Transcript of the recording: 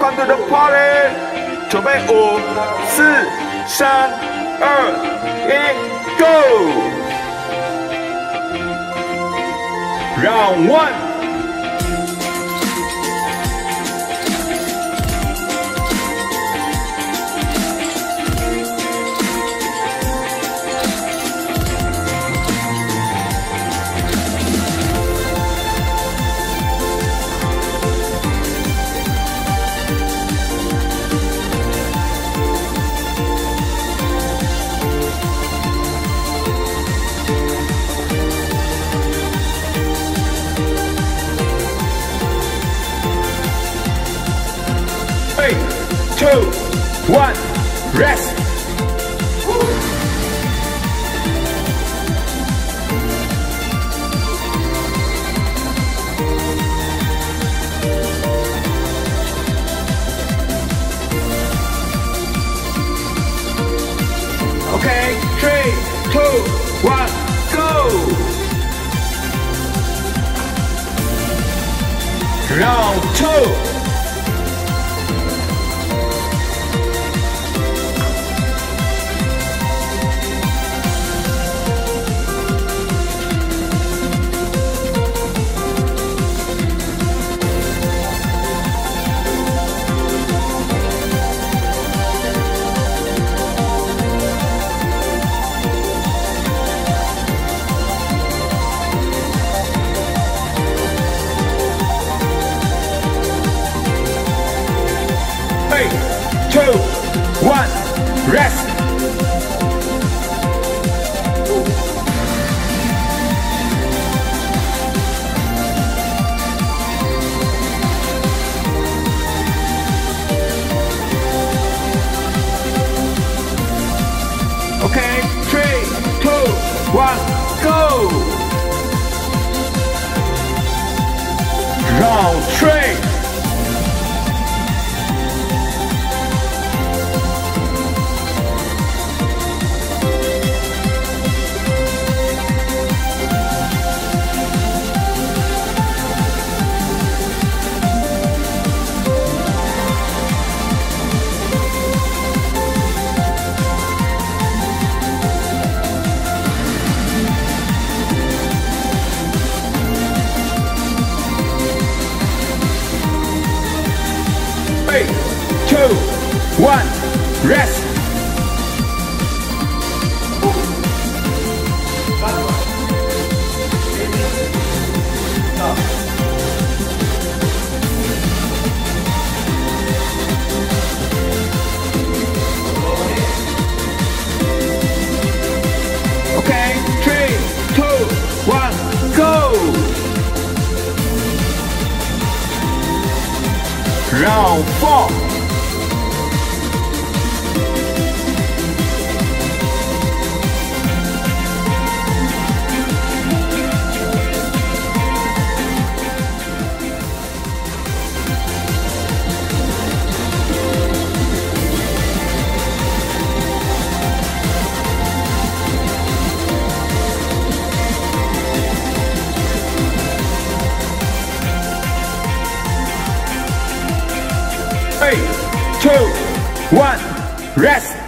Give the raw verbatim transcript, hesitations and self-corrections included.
Welcome to the party！ 准备五、四、三、二、一 ，Go！Round one。 Three, two, one, rest. Okay, three, two, one, go. Round two. Three, two, one, rest. Okay, three, two, one, go. Round three. Three, two, one, rest. Okay, three, two, one, go. Round four. Three, two, one, rest.